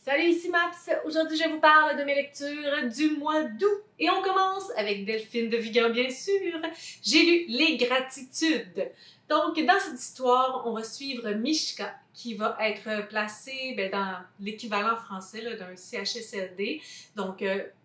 Salut, ici Maps! Aujourd'hui, je vous parle de mes lectures du mois d'août. Et on commence avec Delphine de Vigan, bien sûr. J'ai lu Les Gratitudes. Donc, dans cette histoire, on va suivre Mishka, qui va être placée dans l'équivalent français d'un CHSLD, donc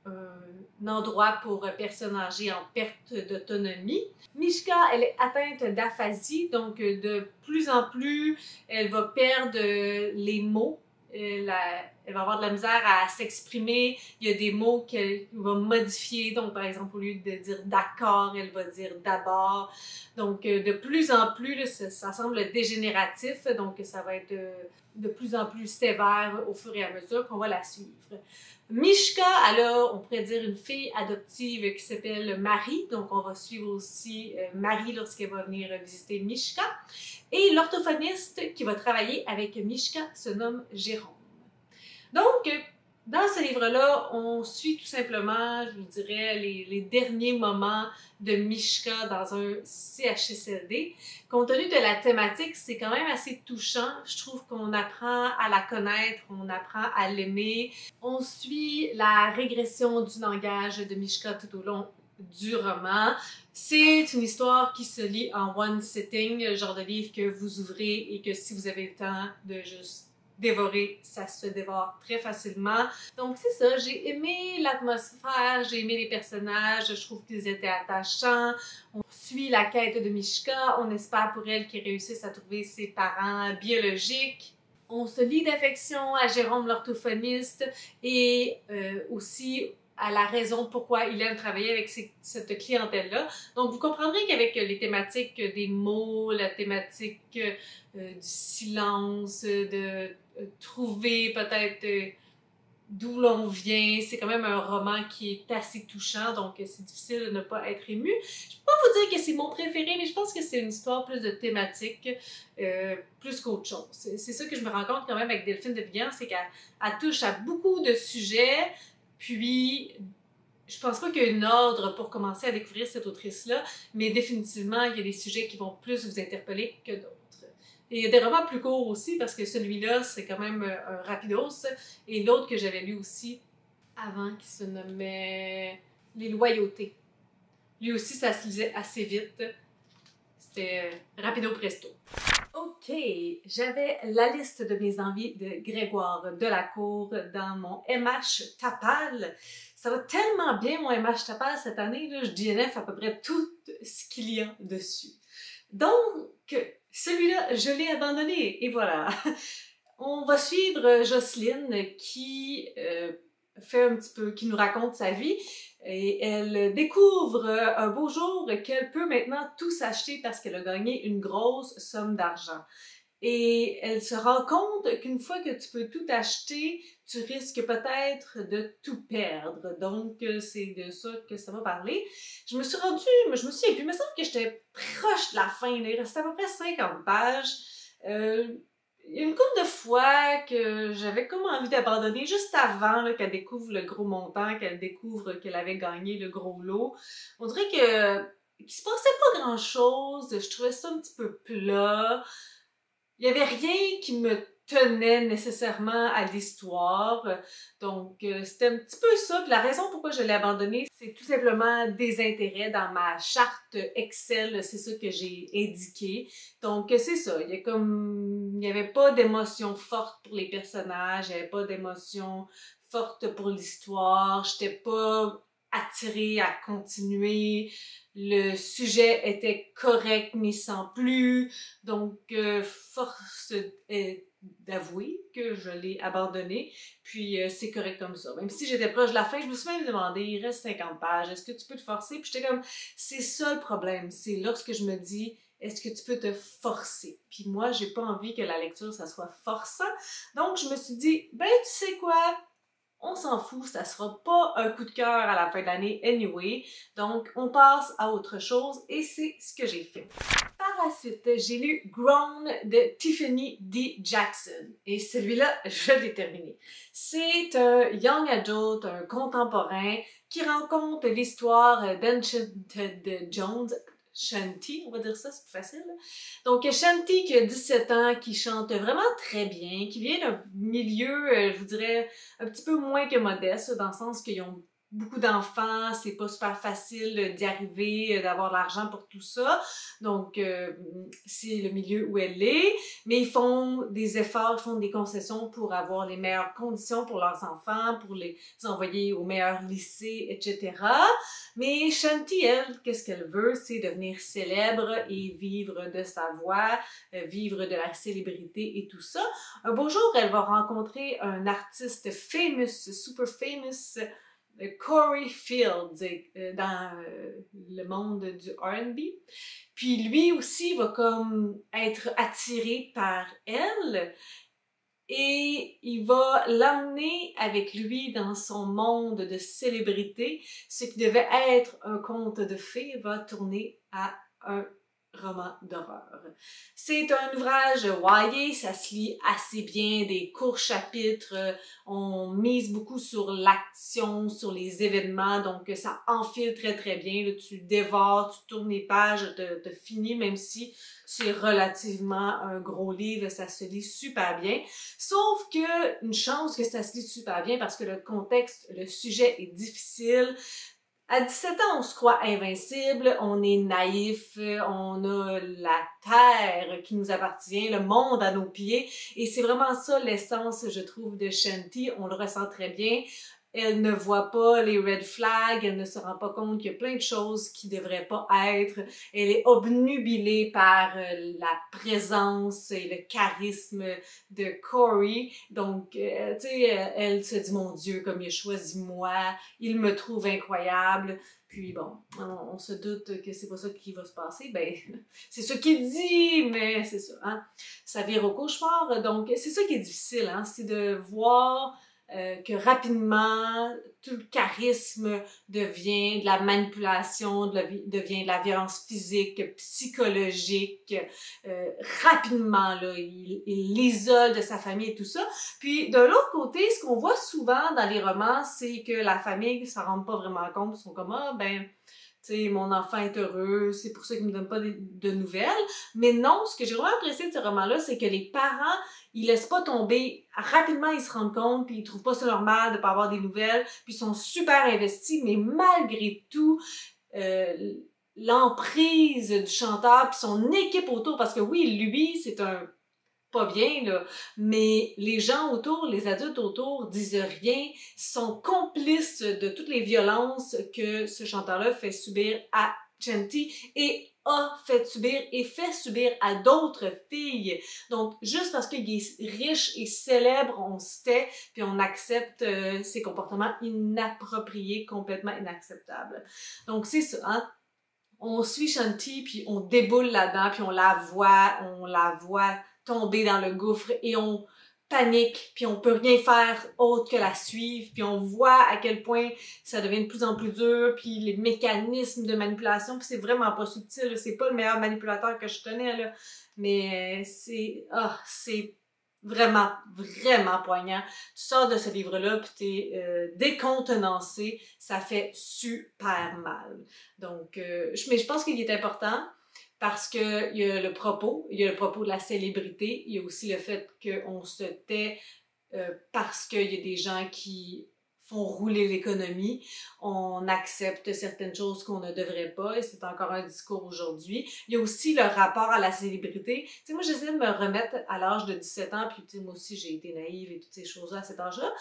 un endroit pour personnes âgées en perte d'autonomie. Mishka, elle est atteinte d'aphasie, donc de plus en plus, elle va perdre les mots. Elle va avoir de la misère à s'exprimer. Il y a des mots qu'elle va modifier. Donc, par exemple, au lieu de dire d'accord, elle va dire d'abord. Donc, de plus en plus, là, ça semble dégénératif. Donc, ça va être de plus en plus sévère au fur et à mesure qu'on va la suivre. Mishka, elle a, on pourrait dire, une fille adoptive qui s'appelle Marie. Donc, on va suivre aussi Marie lorsqu'elle va venir visiter Mishka. Et l'orthophoniste qui va travailler avec Mishka se nomme Jérôme. Donc, dans ce livre-là, on suit tout simplement, je vous dirais, les derniers moments de Mishka dans un CHSLD. Compte tenu de la thématique, c'est quand même assez touchant. Je trouve qu'on apprend à la connaître, on apprend à l'aimer. On suit la régression du langage de Mishka tout au long du roman. C'est une histoire qui se lit en one sitting, le genre de livre que vous ouvrez et que si vous avez le temps de juste dévorer, ça se dévore très facilement. Donc c'est ça, j'ai aimé l'atmosphère, j'ai aimé les personnages, je trouve qu'ils étaient attachants. On suit la quête de Mishka, on espère pour elle qu'elle réussisse à trouver ses parents biologiques. On se lie d'affection à Jérôme l'orthophoniste et aussi à la raison pourquoi il aime travailler avec cette clientèle-là. Donc, vous comprendrez qu'avec les thématiques des mots, la thématique du silence, de trouver peut-être d'où l'on vient, c'est quand même un roman qui est assez touchant, donc c'est difficile de ne pas être ému. Je peux pas vous dire que c'est mon préféré, mais je pense que c'est une histoire plus de thématique, plus qu'autre chose. C'est ça que je me rends compte quand même avec Delphine de Vigan, c'est qu'elle touche à beaucoup de sujets, puis je pense pas qu'il y a un ordre pour commencer à découvrir cette autrice-là, mais définitivement, il y a des sujets qui vont plus vous interpeller que d'autres. Et il y a des romans plus courts aussi, parce que celui-là, c'est quand même un rapidos. Et l'autre que j'avais lu aussi avant, qui se nommait Les Loyautés. Lui aussi, ça se lisait assez vite. C'était rapido presto. Ok, j'avais la liste de mes envies de Grégoire Delacour dans mon MH Tapal. Ça va tellement bien mon MH Tapal cette année, là, je DNF à peu près tout ce qu'il y a dessus. Donc, celui-là, je l'ai abandonné et voilà. On va suivre Jocelyne qui fait un petit peu, qui nous raconte sa vie et elle découvre un beau jour qu'elle peut maintenant tout s'acheter parce qu'elle a gagné une grosse somme d'argent. Et elle se rend compte qu'une fois que tu peux tout acheter, tu risques peut-être de tout perdre. Donc, c'est de ça que ça va parler. Je me suis rendue, je me souviens plus, il me semble que j'étais proche de la fin. Il restait à peu près 50 pages. Il y a une couple de fois que j'avais comme envie d'abandonner juste avant qu'elle découvre le gros montant, qu'elle découvre qu'elle avait gagné le gros lot. On dirait qu'il se passait pas grand-chose. Je trouvais ça un petit peu plat. Il n'y avait rien qui me tenait nécessairement à l'histoire. Donc, c'était un petit peu ça. Puis la raison pourquoi je l'ai abandonné, c'est tout simplement des intérêts dans ma charte Excel. C'est ça que j'ai indiqué. Donc, c'est ça. Il n'y avait pas d'émotion forte pour les personnages. Il n'y avait pas d'émotion forte pour l'histoire. J'étais pas attirée à continuer. Le sujet était correct, mais sans plus. Donc, force est d'avouer que je l'ai abandonné. Puis, c'est correct comme ça. Même si j'étais proche de la fin, je me suis même demandé, il reste 50 pages, est-ce que tu peux te forcer? Puis j'étais comme, c'est ça le problème. C'est lorsque je me dis, est-ce que tu peux te forcer? Puis moi, j'ai pas envie que la lecture, ça soit forçant. Donc, je me suis dit, ben, tu sais quoi? On s'en fout, ça sera pas un coup de cœur à la fin de l'année anyway. Donc, on passe à autre chose et c'est ce que j'ai fait. Par la suite, j'ai lu Grown de Tiffany D. Jackson et celui-là, je l'ai terminé. C'est un young adult, un contemporain qui rencontre l'histoire d'Enchanted Jones. Shanti, on va dire ça, c'est plus facile. Donc, Shanti qui a 17 ans, qui chante vraiment très bien, qui vient d'un milieu, je vous dirais, un petit peu moins que modeste, dans le sens qu'ils ont beaucoup d'enfants, c'est pas super facile d'y arriver, d'avoir de l'argent pour tout ça. Donc, c'est le milieu où elle est. Mais ils font des efforts, ils font des concessions pour avoir les meilleures conditions pour leurs enfants, pour les envoyer au meilleur lycée, etc. Mais Shanti, elle, qu'est-ce qu'elle veut? C'est devenir célèbre et vivre de sa voix, vivre de la célébrité et tout ça. Un beau jour, elle va rencontrer un artiste famous, super famous, Corey Fields, dans le monde du R&B. Puis lui aussi va comme être attiré par elle et il va l'emmener avec lui dans son monde de célébrité. Ce qui devait être un conte de fées va tourner à un roman d'horreur. C'est un ouvrage YA, ça se lit assez bien, des courts chapitres, on mise beaucoup sur l'action, sur les événements, donc ça enfile très très bien, là, tu dévores, tu tournes les pages, te finis, même si c'est relativement un gros livre, ça se lit super bien. Sauf que, une chance que ça se lit super bien parce que le contexte, le sujet est difficile. À 17 ans, on se croit invincible, on est naïf, on a la terre qui nous appartient, le monde à nos pieds. Et c'est vraiment ça l'essence, je trouve, de Shanti. On le ressent très bien. Elle ne voit pas les red flags, elle ne se rend pas compte qu'il y a plein de choses qui ne devraient pas être. Elle est obnubilée par la présence et le charisme de Corey. Donc, tu sais, elle se dit, mon Dieu, comme il a choisi moi, il me trouve incroyable. Puis bon, on se doute que c'est pas ça qui va se passer. Ben, c'est ce qu'il dit, mais c'est ça, hein. Ça vire au cauchemar. Donc, c'est ça qui est difficile, hein. C'est de voir que rapidement, tout le charisme devient de la manipulation, devient de la violence physique, psychologique. Rapidement, là, il l'isole de sa famille et tout ça. Puis, de l'autre côté, ce qu'on voit souvent dans les romans, c'est que la famille ne s'en rend pas vraiment compte. Ils sont comme, ah, ben, tu sais, mon enfant est heureux, c'est pour ça qu'il me donne pas de nouvelles. Mais non, ce que j'ai vraiment apprécié de ce roman-là, c'est que les parents, ils laissent pas tomber. Rapidement, ils se rendent compte, puis ils trouvent pas ça normal de pas avoir des nouvelles, puis ils sont super investis, mais malgré tout, euh, l'emprise du chanteur, puis son équipe autour, parce que oui, lui, c'est un pas bien, là, mais les gens autour, les adultes autour disent rien, sont complices de toutes les violences que ce chanteur-là fait subir à Shanti et a fait subir et fait subir à d'autres filles. Donc, juste parce qu'il est riche et célèbre, on se tait, puis on accepte ses comportements inappropriés, complètement inacceptables. Donc, c'est ça, hein? On suit Shanti, puis on déboule là-dedans, puis on la voit tomber dans le gouffre et on panique, puis on peut rien faire autre que la suivre, puis on voit à quel point ça devient de plus en plus dur, puis les mécanismes de manipulation, puis c'est vraiment pas subtil, c'est pas le meilleur manipulateur que je connais, là, mais c'est vraiment, vraiment poignant. Tu sors de ce livre-là, puis t'es décontenancé, ça fait super mal. Donc, mais je pense qu'il est important parce que il y a le propos de la célébrité, il y a aussi le fait qu'on se tait parce qu'il y a des gens qui font rouler l'économie, on accepte certaines choses qu'on ne devrait pas, et c'est encore un discours aujourd'hui. Il y a aussi le rapport à la célébrité. Tu sais, moi, j'essaie de me remettre à l'âge de 17 ans, puis tu sais, moi aussi, j'ai été naïve et toutes ces choses-là à cet âge-là.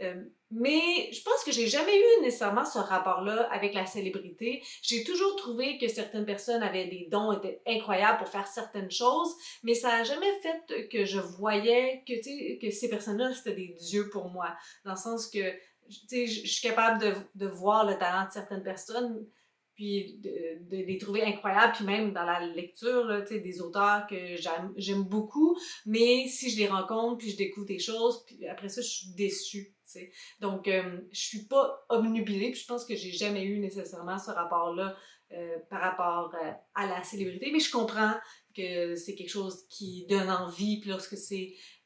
Mais je pense que j'ai jamais eu nécessairement ce rapport-là avec la célébrité. J'ai toujours trouvé que certaines personnes avaient des dons, étaient incroyables pour faire certaines choses, mais ça n'a jamais fait que je voyais que, tu sais, que ces personnes-là, c'était des dieux pour moi. Dans le sens que, tu sais, je suis capable de voir le talent de certaines personnes, puis de les trouver incroyables, puis même dans la lecture, là, tu sais, des auteurs que j'aime beaucoup, mais si je les rencontre, puis je découvre des choses, puis après ça, je suis déçue, tu sais. Donc, je suis pas obnubilée, puis je pense que j'ai jamais eu nécessairement ce rapport-là par rapport à la célébrité, mais je comprends que c'est quelque chose qui donne envie, puis lorsque c'est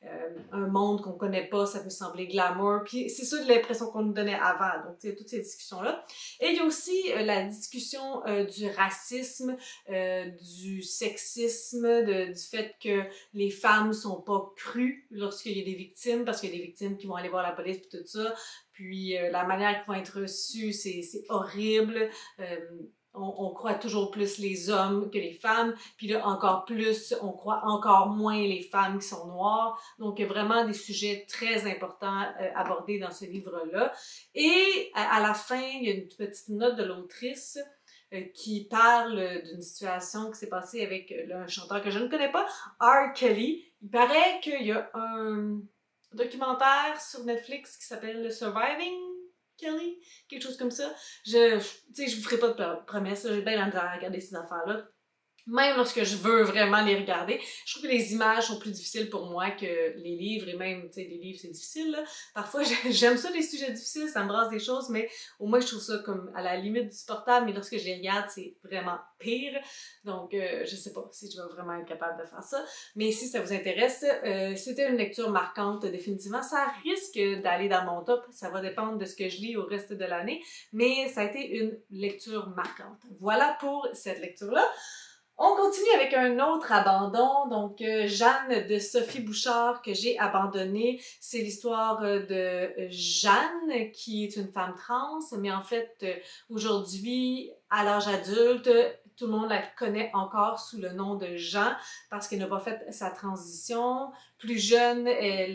un monde qu'on connaît pas, ça peut sembler glamour. Puis c'est ça l'impression qu'on nous donnait avant. Donc, toutes ces discussions-là. Et il y a aussi la discussion du racisme, du sexisme, du fait que les femmes sont pas crues lorsqu'il y a des victimes, parce qu'il y a des victimes qui vont aller voir la police et tout ça. Puis la manière qu'ils vont être reçus, c'est horrible. On croit toujours plus les hommes que les femmes, puis là encore plus, on croit encore moins les femmes qui sont noires. Donc il y a vraiment des sujets très importants abordés dans ce livre-là. Et à la fin, il y a une petite note de l'autrice qui parle d'une situation qui s'est passée avec un chanteur que je ne connais pas, R. Kelly. Il paraît qu'il y a un documentaire sur Netflix qui s'appelle Surviving Kelly, quelque chose comme ça. Tu sais, je vous ferai pas de promesses, j'ai bien la à regarder ces affaires-là. Même lorsque je veux vraiment les regarder, je trouve que les images sont plus difficiles pour moi que les livres, et même, tu sais, les livres, c'est difficile, là. Parfois, j'aime ça, les sujets difficiles, ça me brasse des choses, mais au moins, je trouve ça comme à la limite du supportable, mais lorsque je les regarde, c'est vraiment pire. Donc, je sais pas si je vais vraiment être capable de faire ça. Mais si ça vous intéresse, c'était une lecture marquante, définitivement. Ça risque d'aller dans mon top, ça va dépendre de ce que je lis au reste de l'année, mais ça a été une lecture marquante. Voilà pour cette lecture-là. On continue avec un autre abandon, donc Jeanne de Sophie Bouchard que j'ai abandonné. C'est l'histoire de Jeanne qui est une femme trans, mais en fait aujourd'hui, à l'âge adulte, tout le monde la connaît encore sous le nom de Jean parce qu'elle n'a pas fait sa transition. Plus jeune,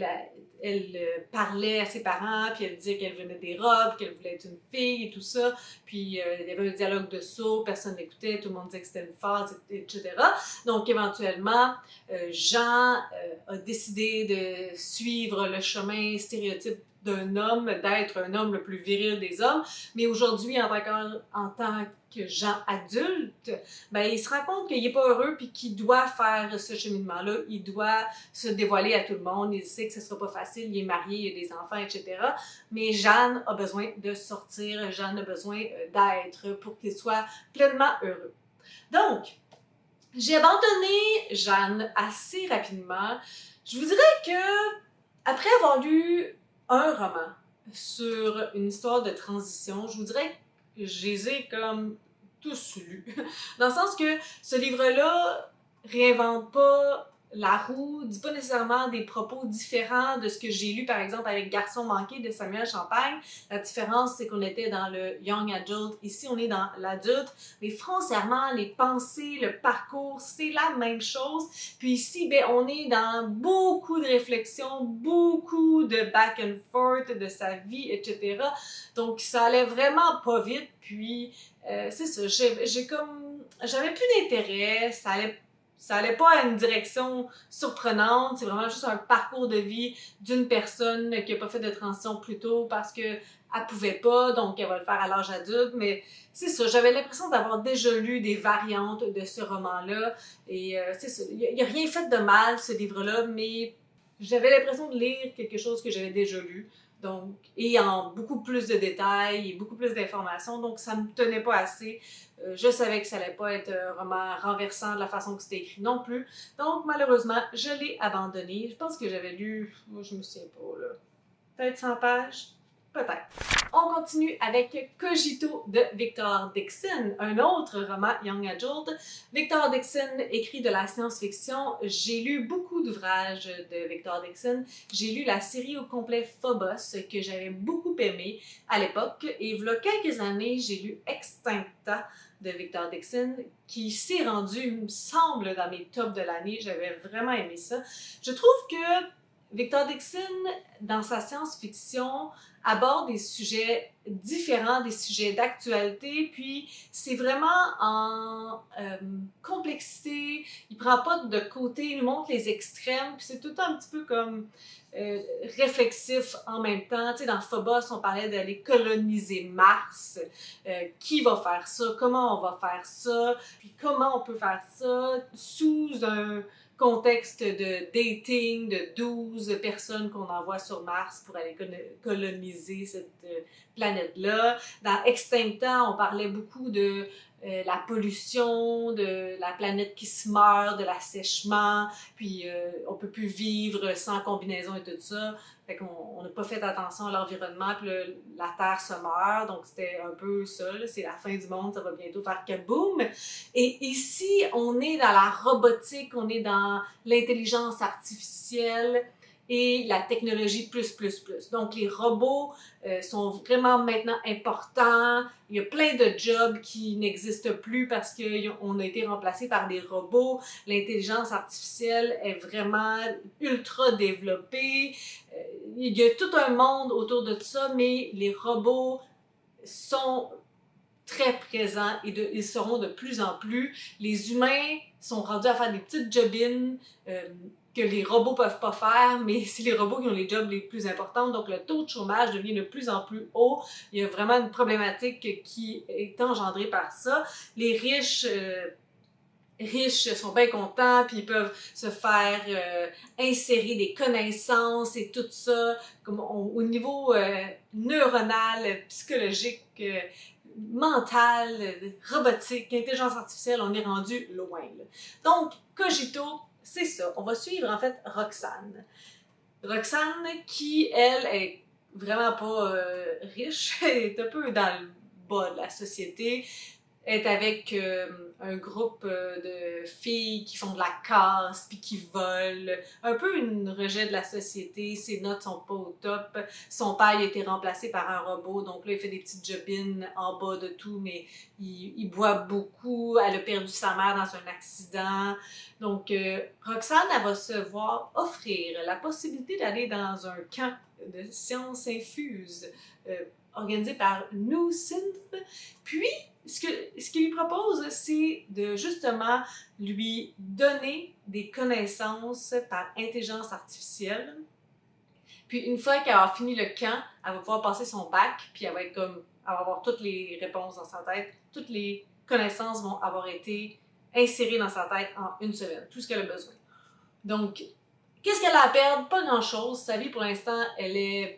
elle parlait à ses parents, puis elle disait qu'elle venait des robes, qu'elle voulait être une fille et tout ça. Puis il y avait un dialogue de sourds, personne n'écoutait, tout le monde disait que c'était une farce, etc. Donc éventuellement, Jean a décidé de suivre le chemin stéréotype d'un homme, d'être un homme le plus viril des hommes. Mais aujourd'hui, en tant que Jean adulte, ben, il se rend compte qu'il n'est pas heureux puis qu'il doit faire ce cheminement-là. Il doit se dévoiler à tout le monde. Il sait que ce ne sera pas facile. Il est marié, il a des enfants, etc. Mais Jeanne a besoin de sortir. Jeanne a besoin d'être pour qu'il soit pleinement heureux. Donc, j'ai abandonné Jeanne assez rapidement. Je vous dirais que, après avoir lu un roman sur une histoire de transition, je vous dirais que je les ai comme tous lus. Dans le sens que ce livre-là réinvente pas la roue, dit pas nécessairement des propos différents de ce que j'ai lu, par exemple, avec Garçon manqué de Samuel Champagne. La différence, c'est qu'on était dans le young adult. Ici, on est dans l'adulte. Mais foncièrement, les pensées, le parcours, c'est la même chose. Puis ici, ben, on est dans beaucoup de réflexions, beaucoup de back and forth de sa vie, etc. Donc, ça allait vraiment pas vite. Puis, c'est ça, j'avais plus d'intérêt, ça allait pas à une direction surprenante, c'est vraiment juste un parcours de vie d'une personne qui a pas fait de transition plus tôt parce que elle pouvait pas, donc elle va le faire à l'âge adulte, mais c'est ça, j'avais l'impression d'avoir déjà lu des variantes de ce roman-là, et c'est ça, il y a rien fait de mal, ce livre-là, mais j'avais l'impression de lire quelque chose que j'avais déjà lu. Donc, et en beaucoup plus de détails et beaucoup plus d'informations, donc ça me tenait pas assez. Je savais que ça allait pas être un roman renversant de la façon que c'était écrit non plus. Donc, malheureusement, je l'ai abandonné. Je pense que j'avais lu, moi je me souviens pas, là, peut-être 100 pages, peut-être. On continue avec Cogito de Victor Dixon, un autre roman young adult. Victor Dixon écrit de la science-fiction. J'ai lu beaucoup d'ouvrages de Victor Dixon. J'ai lu la série au complet Phobos, que j'avais beaucoup aimé à l'époque. Et il y a quelques années, j'ai lu Extincta de Victor Dixon, qui s'est rendu, il me semble, dans mes tops de l'année. J'avais vraiment aimé ça. Je trouve que Victor Dixon, dans sa science-fiction, aborde des sujets différents, des sujets d'actualité, puis c'est vraiment en complexité, il prend pas de côté, il nous montre les extrêmes, puis c'est tout le temps un petit peu comme réflexif en même temps. Tu sais, dans Phobos, on parlait d'aller coloniser Mars. Qui va faire ça? Comment on va faire ça? Puis comment on peut faire ça sous un contexte de dating de 12 personnes qu'on envoie sur Mars pour aller coloniser cette planète-là. Dans Extincta, on parlait beaucoup de la pollution, de la planète qui se meurt, de l'assèchement, puis on peut plus vivre sans combinaison et tout ça. Fait qu'on n'a pas fait attention à l'environnement, puis là, la Terre se meurt, donc c'était un peu ça, c'est la fin du monde, ça va bientôt faire kaboom. Et ici, on est dans la robotique, on est dans l'intelligence artificielle et la technologie plus, plus, plus. Donc, les robots sont vraiment maintenant importants. Il y a plein de jobs qui n'existent plus parce qu'on a été remplacé par des robots. L'intelligence artificielle est vraiment ultra développée. Il y a tout un monde autour de ça, mais les robots sont très présents et ils seront de plus en plus. Les humains sont rendus à faire des petites jobines que les robots peuvent pas faire, mais c'est les robots qui ont les jobs les plus importants, donc le taux de chômage devient de plus en plus haut. Il y a vraiment une problématique qui est engendrée par ça. Les riches sont bien contents, puis ils peuvent se faire insérer des connaissances et tout ça, comme au niveau neuronal, psychologique, mental, robotique, intelligence artificielle, on est rendu loin. Là. Donc, Cogito, c'est ça. On va suivre en fait Roxane. Roxane qui, elle, est vraiment pas riche, elle est un peu dans le bas de la société, est avec un groupe de filles qui font de la casse puis qui volent, un peu une rejet de la société, ses notes sont pas au top, son père a été remplacé par un robot, donc là il fait des petites jobines en bas de tout, mais il boit beaucoup, elle a perdu sa mère dans un accident, donc Roxane elle va se voir offrir la possibilité d'aller dans un camp de sciences infuses organisé par New Synth, puis ce qu'il lui propose, c'est de justement lui donner des connaissances par intelligence artificielle. Puis une fois qu'elle a fini le camp, elle va pouvoir passer son bac, puis elle va être comme, elle va avoir toutes les réponses dans sa tête, toutes les connaissances vont avoir été insérées dans sa tête en une semaine, tout ce qu'elle a besoin. Donc, qu'est-ce qu'elle a à perdre? Pas grand-chose. Sa vie, pour l'instant, elle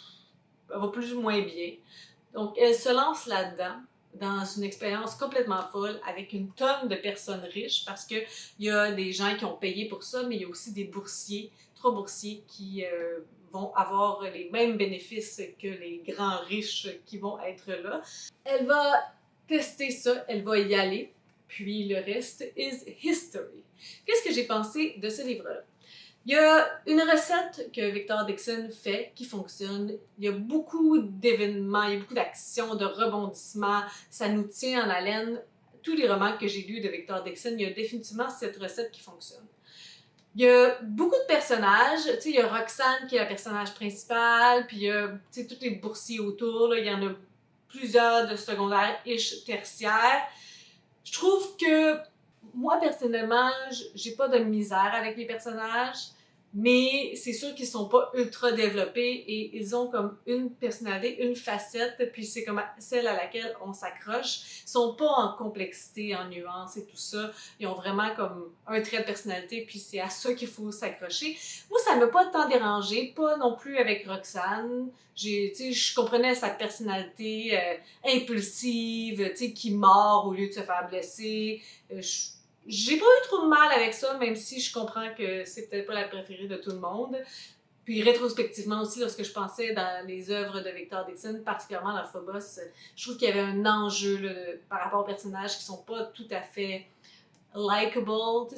va plus ou moins bien. Donc, elle se lance là-dedans, dans une expérience complètement folle, avec une tonne de personnes riches, parce qu'il y a des gens qui ont payé pour ça, mais il y a aussi des boursiers, 3 boursiers qui vont avoir les mêmes bénéfices que les grands riches qui vont être là. Elle va tester ça, elle va y aller, puis le reste is history. Qu'est-ce que j'ai pensé de ce livre-là? Il y a une recette que Victor Dixon fait qui fonctionne. Il y a beaucoup d'événements, il y a beaucoup d'actions, de rebondissements. Ça nous tient en haleine. Tous les romans que j'ai lus de Victor Dixon, il y a définitivement cette recette qui fonctionne. Il y a beaucoup de personnages. Tu sais, il y a Roxane qui est la personnage principal, puis il y a tous les boursiers autour. Là, il y en a plusieurs de secondaires ish tertiaires. Je trouve que moi, personnellement, j'ai pas de misère avec les personnages, mais c'est sûr qu'ils sont pas ultra développés et ils ont comme une personnalité, une facette, puis c'est comme celle à laquelle on s'accroche. Ils sont pas en complexité, en nuances et tout ça. Ils ont vraiment comme un trait de personnalité, puis c'est à ça qu'il faut s'accrocher. Moi, ça m'a pas tant dérangé, pas non plus avec Roxane. Je comprenais sa personnalité impulsive, qui mord au lieu de se faire blesser. J'ai pas eu trop de mal avec ça, même si je comprends que c'est peut-être pas la préférée de tout le monde. Puis rétrospectivement aussi, lorsque je pensais dans les œuvres de Victor Dixon, particulièrement dans Phobos, je trouve qu'il y avait un enjeu là, par rapport aux personnages qui sont pas tout à fait likable.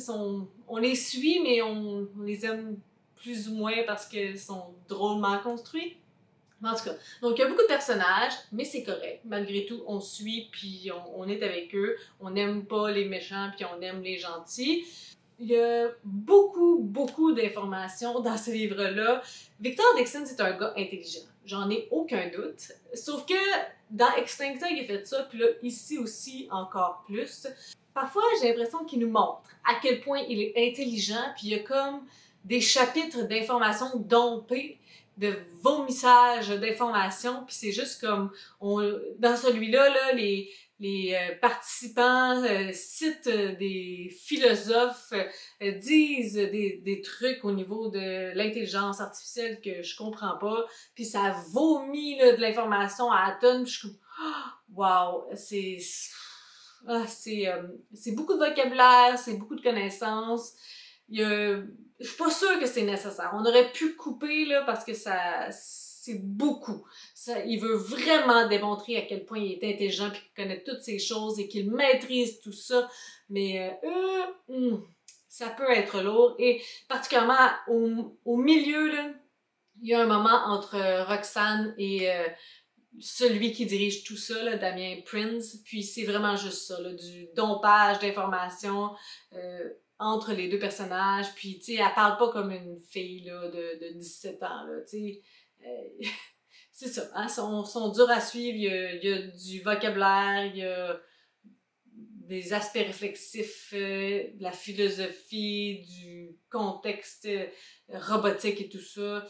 On les suit, mais on les aime plus ou moins parce qu'ils sont drôlement construits. En tout cas, donc il y a beaucoup de personnages, mais c'est correct. Malgré tout, on suit, puis on est avec eux. On n'aime pas les méchants, puis on aime les gentils. Il y a beaucoup, beaucoup d'informations dans ce livre-là. Victor Dixon, c'est un gars intelligent. J'en ai aucun doute. Sauf que dans Extincta, il a fait ça, puis là, ici aussi, encore plus. Parfois, j'ai l'impression qu'il nous montre à quel point il est intelligent, puis il y a comme des chapitres d'informations dompées, de vomissage d'informations, puis c'est juste comme, dans celui-là, là, les participants citent des philosophes, disent des trucs au niveau de l'intelligence artificielle que je comprends pas, puis ça vomit là, de l'information à la tonne, puis je suis comme, wow, c'est beaucoup de vocabulaire, c'est beaucoup de connaissances. Je suis pas sûre que c'est nécessaire. On aurait pu couper, là, parce que c'est beaucoup. Il veut vraiment démontrer à quel point il est intelligent puis qu'il connaît toutes ces choses et qu'il maîtrise tout ça. Mais ça peut être lourd. Et particulièrement au milieu, là, il y a un moment entre Roxane et celui qui dirige tout ça, là, Damien Prince. Puis c'est vraiment juste ça, là, du dompage d'informations entre les deux personnages. Puis, tu sais, elle parle pas comme une fille là, de 17 ans, là, tu sais. C'est ça, hein, sont durs à suivre. Il y a du vocabulaire, il y a des aspects réflexifs, de la philosophie, du contexte robotique et tout ça.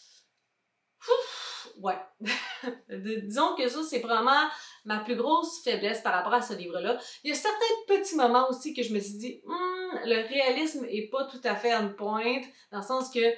Ouais. Disons que ça, c'est vraiment ma plus grosse faiblesse par rapport à ce livre-là. Il y a certains petits moments aussi que je me suis dit, le réalisme est pas tout à fait on point, dans le sens que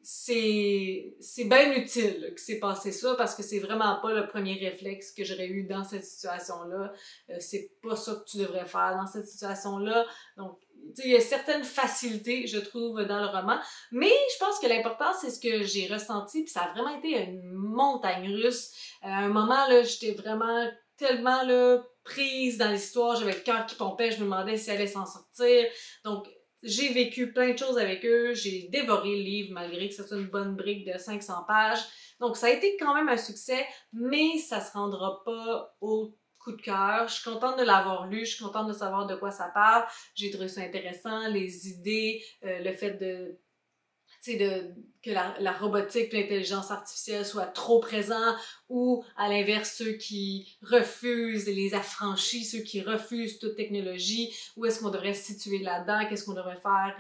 c'est bien utile que c'est passé ça, parce que c'est vraiment pas le premier réflexe que j'aurais eu dans cette situation-là. C'est pas ça que tu devrais faire dans cette situation-là. Donc, tu sais, il y a certaines facilités, je trouve, dans le roman, mais je pense que l'important, c'est ce que j'ai ressenti, puis ça a vraiment été une montagne russe. À un moment, là, j'étais vraiment tellement là, prise dans l'histoire, j'avais le cœur qui pompait, je me demandais si elle allait s'en sortir. Donc, j'ai vécu plein de choses avec eux, j'ai dévoré le livre malgré que c'est une bonne brique de 500 pages. Donc, ça a été quand même un succès, mais ça se rendra pas au coup de cœur. Je suis contente de l'avoir lu, je suis contente de savoir de quoi ça parle. J'ai trouvé ça intéressant, les idées, le fait de tu sais, que la robotique et l'intelligence artificielle soient trop présents, ou à l'inverse, ceux qui refusent, les affranchis, ceux qui refusent toute technologie, où est-ce qu'on devrait se situer là-dedans, qu'est-ce qu'on devrait faire,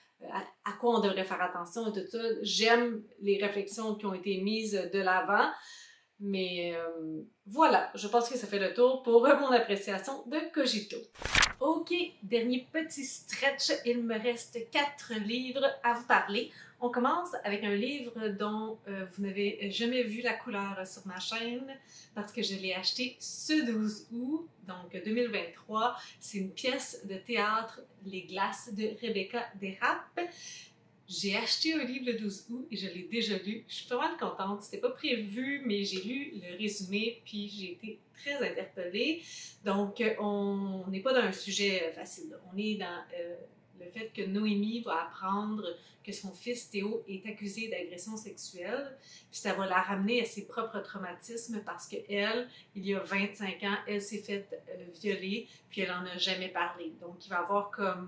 à quoi on devrait faire attention et tout ça. J'aime les réflexions qui ont été mises de l'avant. Mais voilà, je pense que ça fait le tour pour mon appréciation de Cogito. Ok, dernier petit stretch, il me reste 4 livres à vous parler. On commence avec un livre dont vous n'avez jamais vu la couleur sur ma chaîne parce que je l'ai acheté ce 12 août, donc 2023. C'est une pièce de théâtre, Les Glaces de Rebecca Dérape. J'ai acheté un livre le 12 août et je l'ai déjà lu. Je suis vraiment contente. C'était pas prévu, mais j'ai lu le résumé puis j'ai été très interpellée. Donc, on n'est pas dans un sujet facile. On est dans le fait que Noémie va apprendre que son fils Théo est accusé d'agression sexuelle. Puis ça va la ramener à ses propres traumatismes parce qu'elle, il y a 25 ans, elle s'est faite violer puis elle en a jamais parlé. Donc, il va avoir comme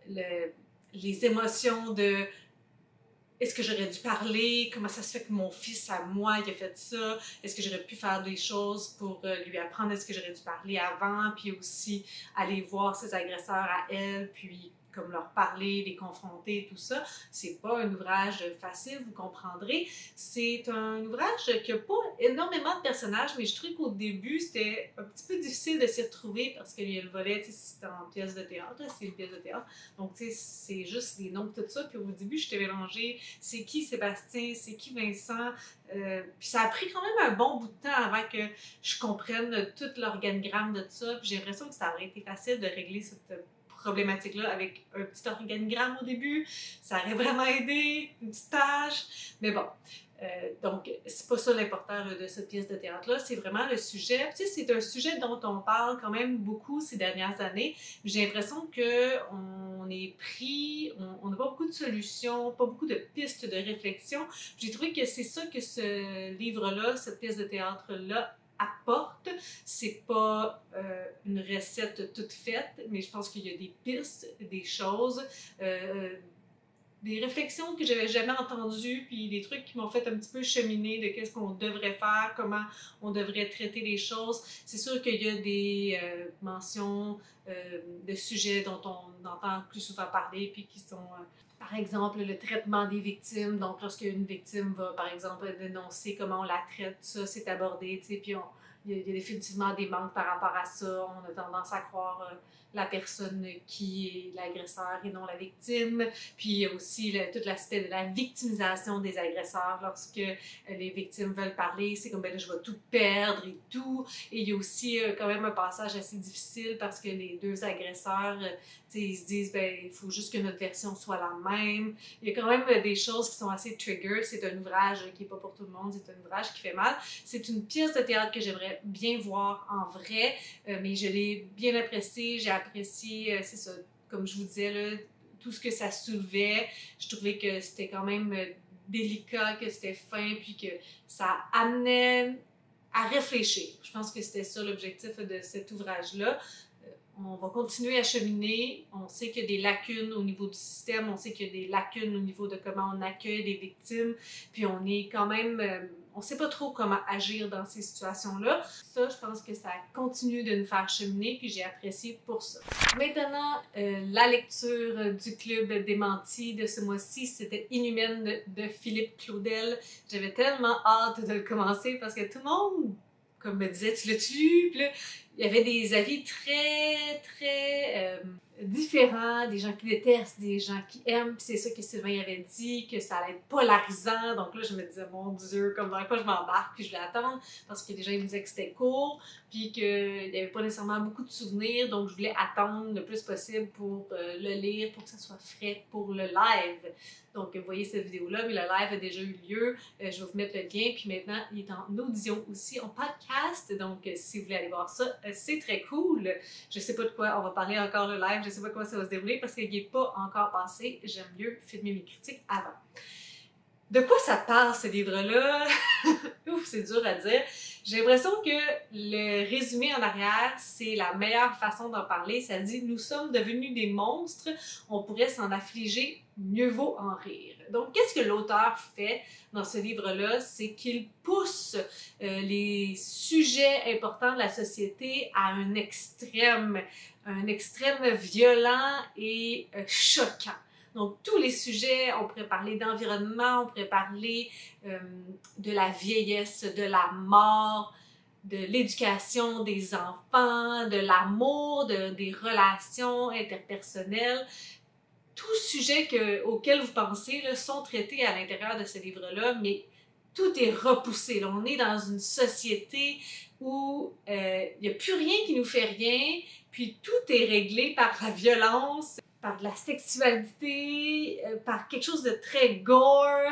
les émotions de est-ce que j'aurais dû parler? Comment ça se fait que mon fils à moi, il a fait ça? Est-ce que j'aurais pu faire des choses pour lui apprendre? Est-ce que j'aurais dû parler avant? Puis aussi aller voir ses agresseurs à elle, puis comme leur parler, les confronter, tout ça. C'est pas un ouvrage facile, vous comprendrez. C'est un ouvrage qui n'a pas énormément de personnages, mais je trouve qu'au début, c'était un petit peu difficile de s'y retrouver parce qu'il y a le volet, tu sais, c'est en pièce de théâtre, c'est une pièce de théâtre. Donc, tu sais, c'est juste les noms de tout ça. Puis au début, j'étais mélangée. C'est qui Sébastien? C'est qui Vincent? Puis ça a pris quand même un bon bout de temps avant que je comprenne tout l'organigramme de tout ça. Puis j'ai l'impression que ça aurait été facile de régler cette problématique-là avec un petit organigramme au début. Ça aurait vraiment aidé, une petite tâche. Mais bon, donc c'est pas ça l'important de cette pièce de théâtre-là, c'est vraiment le sujet. Tu sais, c'est un sujet dont on parle quand même beaucoup ces dernières années. J'ai l'impression qu'on est pris, on n'a pas beaucoup de solutions, pas beaucoup de pistes de réflexion. J'ai trouvé que c'est ça que ce livre-là, cette pièce de théâtre-là, apporte. C'est pas une recette toute faite, mais je pense qu'il y a des pistes, des choses, des réflexions que j'avais jamais entendues, puis des trucs qui m'ont fait un petit peu cheminer de qu'est-ce qu'on devrait faire, comment on devrait traiter les choses. C'est sûr qu'il y a des mentions de sujets dont on entend plus souvent parler, puis qui sont par exemple, le traitement des victimes. Donc, lorsqu'une victime va, par exemple, dénoncer comment on la traite, ça, c'est abordé, tu sais, puis il y a définitivement des manques par rapport à ça. On a tendance à croire la personne qui est l'agresseur et non la victime. Puis il y a aussi tout l'aspect de la victimisation des agresseurs. Lorsque les victimes veulent parler, c'est comme ben là, je vais tout perdre et tout. Et il y a aussi quand même un passage assez difficile parce que les deux agresseurs, ils se disent ben il faut juste que notre version soit la même. Il y a quand même des choses qui sont assez trigger. C'est un ouvrage qui n'est pas pour tout le monde, c'est un ouvrage qui fait mal. C'est une pièce de théâtre que j'aimerais bien voir en vrai, mais je l'ai bien appréciée. J'ai apprécié, c'est ça, comme je vous disais, là, tout ce que ça soulevait. Je trouvais que c'était quand même délicat, que c'était fin, puis que ça amenait à réfléchir. Je pense que c'était ça l'objectif de cet ouvrage-là. On va continuer à cheminer. On sait qu'il y a des lacunes au niveau du système. On sait qu'il y a des lacunes au niveau de comment on accueille les victimes. Puis on est quand même... on ne sait pas trop comment agir dans ces situations-là. Ça, je pense que ça continue de nous faire cheminer, puis j'ai apprécié pour ça. Maintenant, la lecture du Club Démenti de ce mois-ci, c'était Inhumaine de Philippe Claudel. J'avais tellement hâte de le commencer parce que tout le monde, comme me disait, tu l'as-tu lu? Puis là, il y avait des avis très différents, des gens qui détestent, des gens qui aiment, puis c'est ça que Sylvain avait dit, que ça allait être polarisant, donc là je me disais, mon Dieu, comme dans quoi je m'embarque, puis je voulais attendre, parce que les gens ils me disaient que c'était court, puis qu'il n'y avait pas nécessairement beaucoup de souvenirs, donc je voulais attendre le plus possible pour le lire, pour que ça soit frais pour le live. Donc vous voyez cette vidéo-là, mais le live a déjà eu lieu, je vais vous mettre le lien, puis maintenant il est en audition aussi, en podcast, donc si vous voulez aller voir ça, c'est très cool. Je sais pas de quoi on va parler encore le live, je sais pas comment ça va se dérouler parce qu'il n'est pas encore passé. J'aime mieux filmer mes critiques avant. De quoi ça parle, ce livre-là? Ouf, c'est dur à dire. J'ai l'impression que le résumé en arrière, c'est la meilleure façon d'en parler. Ça dit « Nous sommes devenus des monstres, on pourrait s'en affliger, mieux vaut en rire ». Donc, qu'est-ce que l'auteur fait dans ce livre-là? C'est qu'il pousse les sujets importants de la société à un extrême violent et choquant. Donc, tous les sujets, on pourrait parler d'environnement, on pourrait parler de la vieillesse, de la mort, de l'éducation des enfants, de l'amour, des relations interpersonnelles. Tous sujets auxquels vous pensez là, sont traités à l'intérieur de ce livre-là, mais tout est repoussé. Là, on est dans une société où il n'y a plus rien qui nous fait rien, puis tout est réglé par la violence, par de la sexualité, par quelque chose de très gore.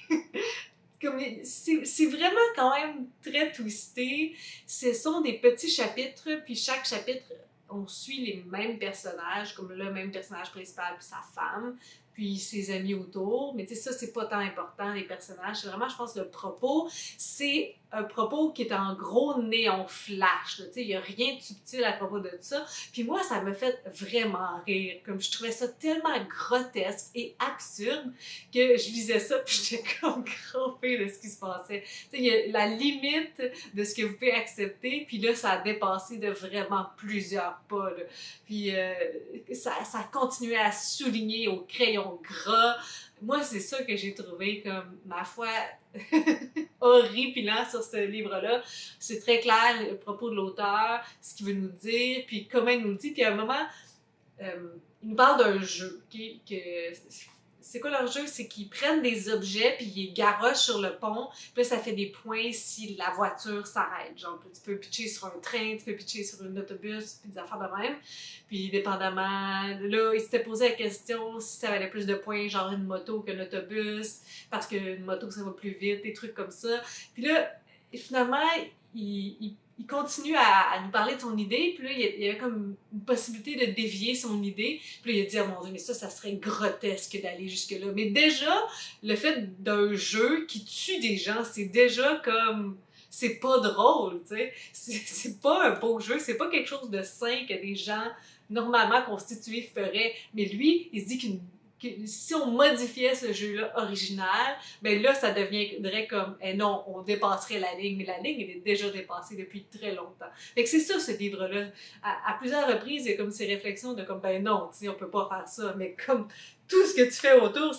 C'est vraiment quand même très twisté. Ce sont des petits chapitres, puis chaque chapitre, on suit les mêmes personnages, comme le même personnage principal puis sa femme, puis ses amis autour. Mais tu sais, ça, c'est pas tant important, les personnages. C'est vraiment, je pense, le propos. C'est un propos qui est en gros néon flash. Tu sais, il y a rien de subtil à propos de ça. Puis moi, ça me fait vraiment rire. Comme je trouvais ça tellement grotesque et absurde que je lisais ça puis j'étais comme crampée de ce qui se passait. Tu sais, il y a la limite de ce que vous pouvez accepter, puis là, ça a dépassé de vraiment plusieurs pas, là. Puis ça continuait à souligner au crayon gras. Moi, c'est ça que j'ai trouvé comme, ma foi, horripilant sur ce livre-là. C'est très clair le propos de l'auteur, ce qu'il veut nous dire, puis comment il nous le dit. Puis à un moment, il nous parle d'un jeu. C'est quoi leur jeu? C'est qu'ils prennent des objets puis ils les garochent sur le pont. Puis là, ça fait des points si la voiture s'arrête. Genre, tu peux pitcher sur un train, tu peux pitcher sur un autobus, puis des affaires de même. Puis, dépendamment... Là, ils s'étaient posé la question si ça valait plus de points, genre une moto qu'un autobus, parce qu'une moto, ça va plus vite, des trucs comme ça. Puis là, finalement, il continue à nous parler de son idée, puis là, il y avait comme une possibilité de dévier son idée. Puis là, il a dit, oh mon Dieu, mais ça serait grotesque d'aller jusque-là. Mais déjà, le fait d'un jeu qui tue des gens, c'est déjà comme... C'est pas drôle, tu sais. C'est pas un beau jeu, c'est pas quelque chose de sain que des gens normalement constitués feraient. Mais lui, il se dit que si on modifiait ce jeu-là original, ben là, ça deviendrait comme, eh non, on dépasserait la ligne, mais la ligne, elle est déjà dépassée depuis très longtemps. Fait que c'est ça, ce livre-là. À plusieurs reprises, il y a comme ces réflexions de comme, ben non, tu sais, on peut pas faire ça, mais comme, tout ce que tu fais autour,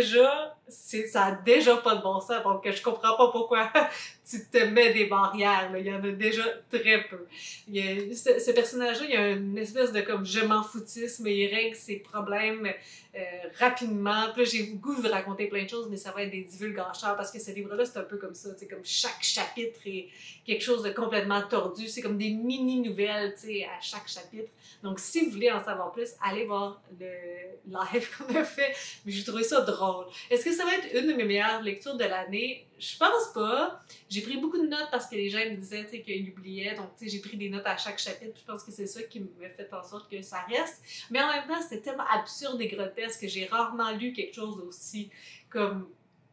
ça a déjà pas de bon sens, donc je comprends pas pourquoi tu te mets des barrières, là. Il y en a déjà très peu. Ce personnage-là, il y a une espèce de comme je m'en foutisme, il règle ses problèmes rapidement. Puis là, j'ai le goût de vous raconter plein de choses, mais ça va être des divulgateurs parce que ce livre-là, c'est un peu comme ça, tu sais, comme chaque chapitre est quelque chose de complètement tordu, c'est comme des mini-nouvelles, tu sais, à chaque chapitre. Donc, si vous voulez en savoir plus, allez voir le live qu'on a fait. Mais j'ai trouvé ça drôle. Est-ce que ça va être une de mes meilleures lectures de l'année? Je pense pas. J'ai pris beaucoup de notes parce que les gens me disaient qu'ils oubliaient. Donc, j'ai pris des notes à chaque chapitre. Je pense que c'est ça qui m'a fait en sorte que ça reste. Mais en même temps, c'était tellement absurde et grotesque que j'ai rarement lu quelque chose d'aussi comme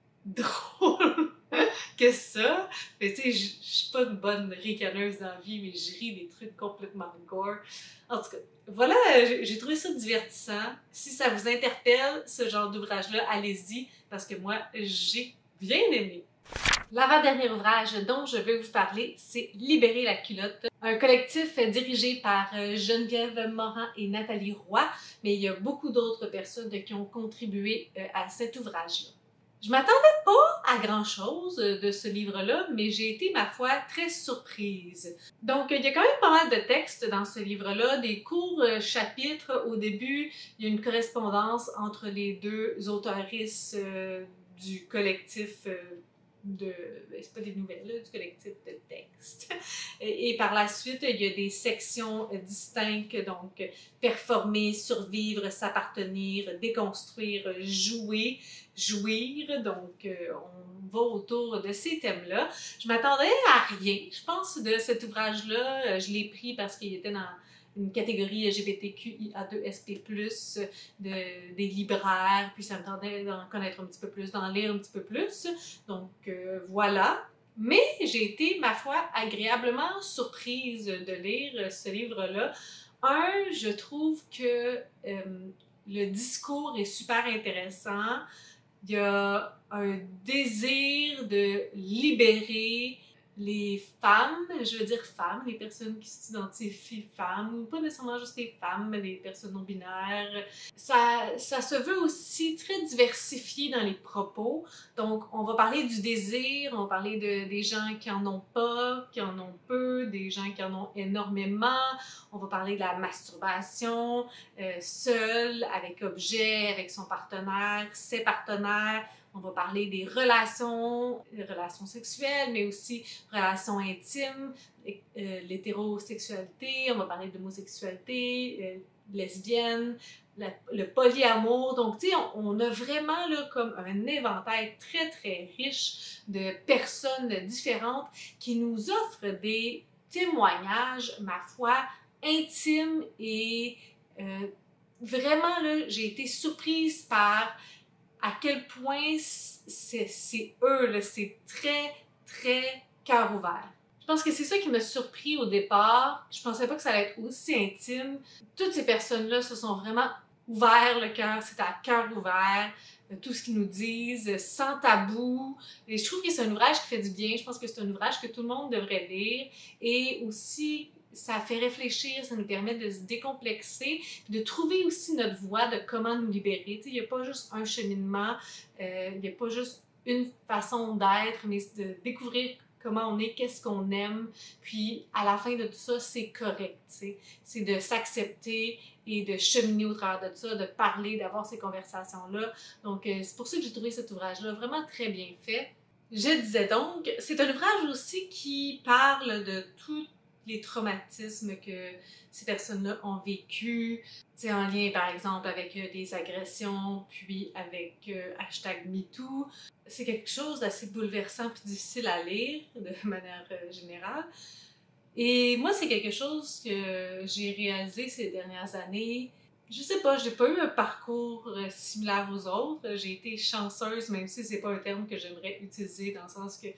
drôle que ça. Mais tu sais, je suis pas une bonne ricaneuse dans la vie, mais je ris des trucs complètement gore. En tout cas, voilà, j'ai trouvé ça divertissant. Si ça vous interpelle, ce genre d'ouvrage-là, allez-y, parce que moi, j'ai bien aimé. L'avant-dernier ouvrage dont je veux vous parler, c'est Libérer la culotte, un collectif dirigé par Geneviève Morin et Nathalie Roy, mais il y a beaucoup d'autres personnes qui ont contribué à cet ouvrage-là. Je m'attendais pas à grand-chose de ce livre-là, mais j'ai été, ma foi, très surprise. Donc, il y a quand même pas mal de textes dans ce livre-là, des courts chapitres. Au début, il y a une correspondance entre les deux autoristes du collectif c'est pas des nouvelles, là, du collectif de texte. Et par la suite, il y a des sections distinctes, donc performer, survivre, s'appartenir, déconstruire, jouer, jouir. Donc, on va autour de ces thèmes-là. Je m'attendais à rien. Je pense de cet ouvrage-là, je l'ai pris parce qu'il était dans une catégorie LGBTQIA2SP+, des libraires, puis ça me tentait d'en connaître un petit peu plus, d'en lire un petit peu plus. Donc voilà. Mais j'ai été, ma foi, agréablement surprise de lire ce livre-là. Je trouve que le discours est super intéressant. Il y a un désir de libérer les femmes, je veux dire femmes, les personnes qui s'identifient femmes, ou pas nécessairement juste les femmes, mais les personnes non-binaires. Ça se veut aussi très diversifié dans les propos. Donc, on va parler du désir, on va parler des gens qui en ont pas, qui en ont peu, des gens qui en ont énormément. On va parler de la masturbation, seule, avec objet, avec son partenaire, ses partenaires. On va parler des relations sexuelles, mais aussi relations intimes, l'hétérosexualité, on va parler de l'homosexualité, lesbienne, le polyamour. Donc, tu sais, on a vraiment là, comme un éventail très, très riche de personnes différentes qui nous offrent des témoignages, ma foi, intimes et vraiment, là, j'ai été surprise par à quel point c'est eux, là, c'est très, très cœur ouvert. Je pense que c'est ça qui m'a surpris au départ. Je pensais pas que ça allait être aussi intime. Toutes ces personnes-là se sont vraiment ouvert le cœur, c'est à cœur ouvert, tout ce qu'ils nous disent, sans tabou. Et je trouve que c'est un ouvrage qui fait du bien. Je pense que c'est un ouvrage que tout le monde devrait lire. Et aussi, ça fait réfléchir, ça nous permet de se décomplexer, de trouver aussi notre voie de comment nous libérer. Tu sais, il n'y a pas juste un cheminement, il n'y a pas juste une façon d'être, mais de découvrir comment on est, qu'est-ce qu'on aime, puis à la fin de tout ça, c'est correct, tu sais. C'est de s'accepter et de cheminer au travers de ça, de parler, d'avoir ces conversations-là. Donc, c'est pour ça que j'ai trouvé cet ouvrage-là vraiment très bien fait. Je disais donc, c'est un ouvrage aussi qui parle de tout les traumatismes que ces personnes-là ont vécu, en lien par exemple avec des agressions, puis avec #MeToo. C'est quelque chose d'assez bouleversant puis difficile à lire de manière générale. Et moi, c'est quelque chose que j'ai réalisé ces dernières années. Je sais pas, j'ai pas eu un parcours similaire aux autres. J'ai été chanceuse, même si c'est pas un terme que j'aimerais utiliser dans le sens que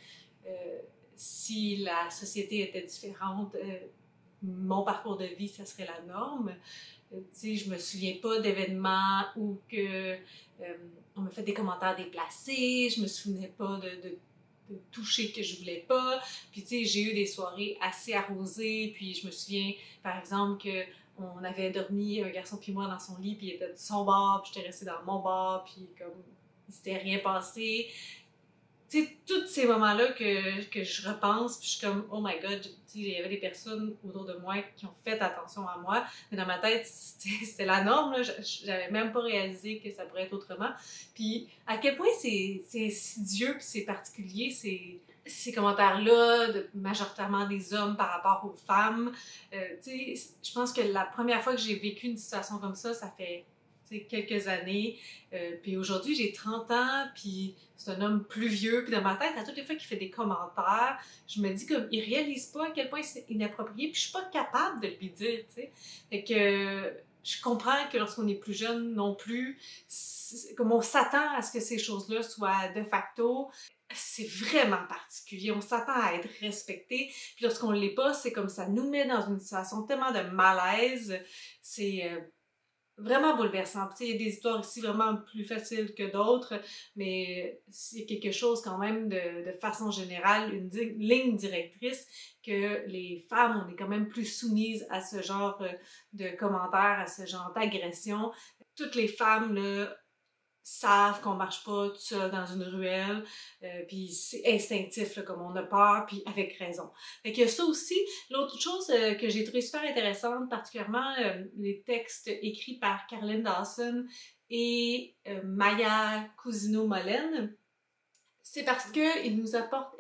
si la société était différente, mon parcours de vie, ça serait la norme. Tu sais, je me souviens pas d'événements où on me fait des commentaires déplacés, je me souvenais pas de toucher que je voulais pas. Puis tu sais, j'ai eu des soirées assez arrosées, puis je me souviens, par exemple, que on avait dormi, un garçon puis moi, dans son lit, puis il était de son bar, puis j'étais restée dans mon bar, puis comme il s'était rien passé. Tu sais, tous ces moments-là que je repense, puis je suis comme, oh my god, tu sais, il y avait des personnes autour de moi qui ont fait attention à moi, mais dans ma tête, c'était la norme, là. J'avais même pas réalisé que ça pourrait être autrement. Puis à quel point c'est insidieux, puis c'est particulier, ces commentaires-là, majoritairement des hommes par rapport aux femmes. Tu sais, je pense que la première fois que j'ai vécu une situation comme ça fait quelques années. Puis aujourd'hui, j'ai 30 ans, puis c'est un homme plus vieux. Puis dans ma tête, à toutes les fois qu'il fait des commentaires, je me dis comme, il réalise pas à quel point c'est inapproprié, puis je suis pas capable de lui dire, tu sais. Fait que je comprends que lorsqu'on est plus jeune non plus, comme on s'attend à ce que ces choses-là soient de facto, c'est vraiment particulier. On s'attend à être respecté. Puis lorsqu'on ne l'est pas, c'est comme ça nous met dans une situation tellement de malaise. C'est vraiment bouleversant. Puis, il y a des histoires ici vraiment plus faciles que d'autres, mais c'est quelque chose quand même de façon générale, une ligne directrice que les femmes, on est quand même plus soumises à ce genre de commentaires, à ce genre d'agression. Toutes les femmes, là, savent qu'on marche pas tout seul dans une ruelle, puis c'est instinctif, là, comme on a peur, puis avec raison. Fait qu'il y a ça aussi. L'autre chose que j'ai trouvé super intéressante, particulièrement les textes écrits par Caroline Dawson et Maya Cousino-Mollène, c'est parce qu'elle nous apporte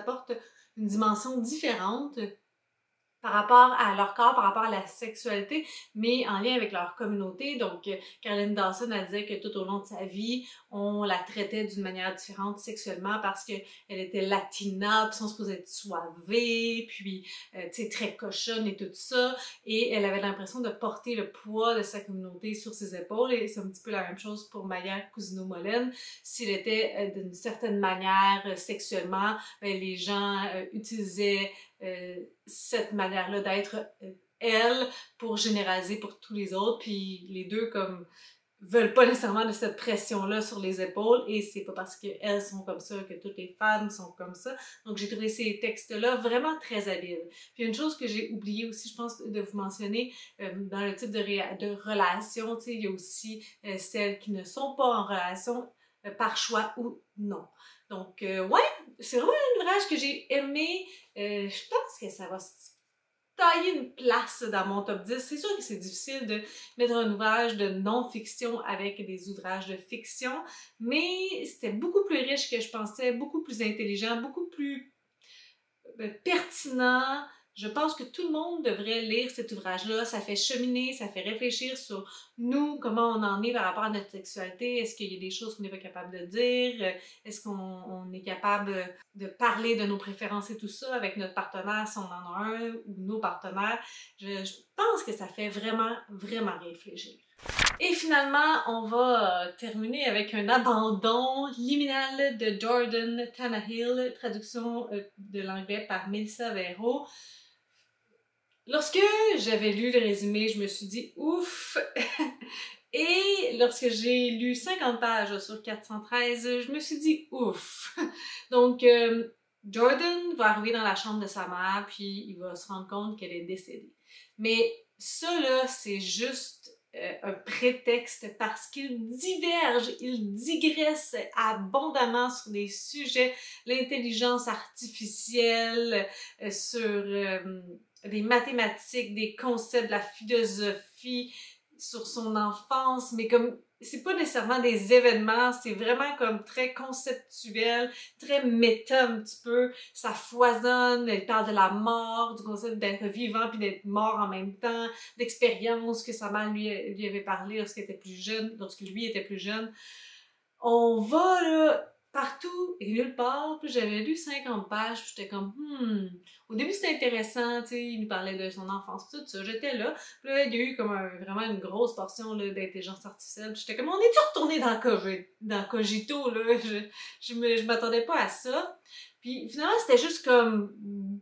une dimension différente par rapport à leur corps, par rapport à la sexualité, mais en lien avec leur communauté. Donc, Caroline Dawson, elle disait que tout au long de sa vie, on la traitait d'une manière différente sexuellement parce qu'elle était latina, puis on se posait être soivée, puis, tu sais, très cochonne et tout ça. Et elle avait l'impression de porter le poids de sa communauté sur ses épaules. Et c'est un petit peu la même chose pour Maya Cousino-Mollène. S'il était d'une certaine manière sexuellement, les gens utilisaient cette manière-là d'être elle pour généraliser pour tous les autres, puis les deux comme veulent pas nécessairement de cette pression-là sur les épaules, et c'est pas parce qu'elles sont comme ça que toutes les femmes sont comme ça. Donc j'ai trouvé ces textes-là vraiment très habiles. Puis une chose que j'ai oublié aussi, je pense, de vous mentionner, dans le type de relation, tu sais, il y a aussi celles qui ne sont pas en relation par choix ou non. Donc, ouais, c'est vraiment un ouvrage que j'ai aimé. Je pense que ça va se tailler une place dans mon top 10. C'est sûr que c'est difficile de mettre un ouvrage de non-fiction avec des ouvrages de fiction, mais c'était beaucoup plus riche que je pensais, beaucoup plus intelligent, beaucoup plus pertinent. Je pense que tout le monde devrait lire cet ouvrage-là. Ça fait cheminer, ça fait réfléchir sur nous, comment on en est par rapport à notre sexualité. Est-ce qu'il y a des choses qu'on n'est pas capable de dire? Est-ce qu'on est capable de parler de nos préférences et tout ça avec notre partenaire si on en a un ou nos partenaires? Je pense que ça fait vraiment, vraiment réfléchir. Et finalement, on va terminer avec un abandon liminal de Jordan Tannahill, traduction de l'anglais par Melissa Vero. Lorsque j'avais lu le résumé, je me suis dit ouf! Et lorsque j'ai lu 50 pages sur 413, je me suis dit ouf! Donc, Jordan va arriver dans la chambre de sa mère, puis il va se rendre compte qu'elle est décédée. Mais ça, là, c'est juste un prétexte parce qu'il diverge, il digresse abondamment sur des sujets, l'intelligence artificielle, sur des mathématiques, des concepts, de la philosophie, sur son enfance, mais comme c'est pas nécessairement des événements, c'est vraiment comme très conceptuel, très méta un petit peu, ça foisonne, elle parle de la mort, du concept d'être vivant puis d'être mort en même temps, d'expériences que sa mère lui avait parlé lorsqu'elle était plus jeune, lorsque lui était plus jeune. On va là partout et nulle part, puis j'avais lu 50 pages, puis j'étais comme au début c'était intéressant, tu sais, il nous parlait de son enfance, tout ça, j'étais là, puis là il y a eu comme vraiment une grosse portion d'intelligence artificielle, puis j'étais comme on est-tu retourné dans Cogito, là, je m'attendais pas à ça, puis finalement c'était juste comme, tu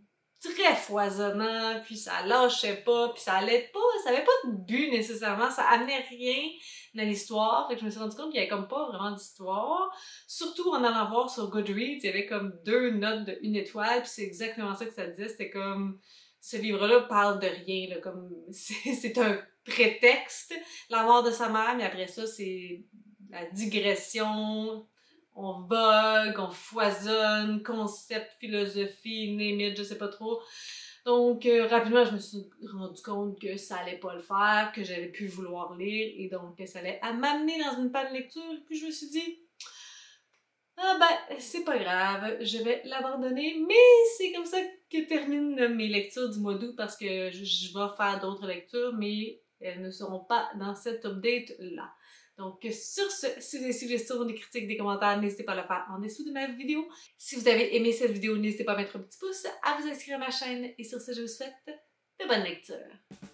très foisonnant, puis ça lâchait pas, puis ça allait pas, ça avait pas de but nécessairement, ça amenait rien dans l'histoire, fait que je me suis rendu compte qu'il y avait comme pas vraiment d'histoire. Surtout en allant voir sur Goodreads, il y avait comme 2 notes de 1 étoile, puis c'est exactement ça que ça disait, c'était comme ce livre-là parle de rien, là, comme c'est un prétexte, la mort de sa mère, mais après ça, c'est la digression, on vogue, on foisonne, concept, philosophie, name it, je sais pas trop. Donc, rapidement, je me suis rendu compte que ça allait pas le faire, que j'allais plus vouloir lire, et donc que ça allait m'amener dans une panne de lecture, puis je me suis dit, ah ben, c'est pas grave, je vais l'abandonner, mais c'est comme ça que terminent mes lectures du mois d'août, parce que je vais faire d'autres lectures, mais elles ne seront pas dans cette update-là. Donc, sur ce, si vous avez des suggestions, des critiques, des commentaires, n'hésitez pas à le faire en dessous de ma vidéo. Si vous avez aimé cette vidéo, n'hésitez pas à mettre un petit pouce, à vous inscrire à ma chaîne, et sur ce, je vous souhaite de bonnes lectures.